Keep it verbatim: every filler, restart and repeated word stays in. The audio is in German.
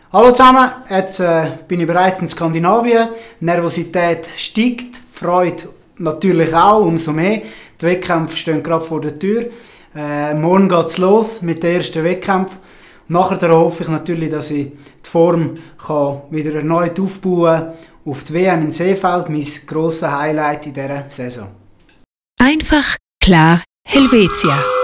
Hallo zusammen, jetzt äh, bin ich bereits in Skandinavien. Die Nervosität steigt, die Freude natürlich auch, umso mehr. Die Wettkämpfe stehen gerade vor der Tür. Äh, morgen geht es los mit dem ersten Wettkampf. Nachher hoffe ich natürlich, dass ich die Form kann wieder erneut aufbauen kann auf die W M in Seefeld, mein grosses Highlight in dieser Saison. Einfach klar Helvetia.